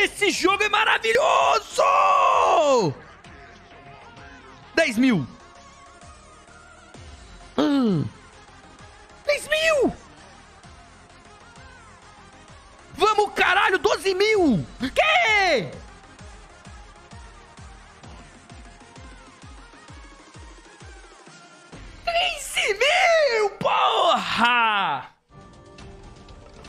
Esse jogo é maravilhoso! 10 mil. 10 mil! Vamos, caralho, 12 mil! Que? $13 mil, porra!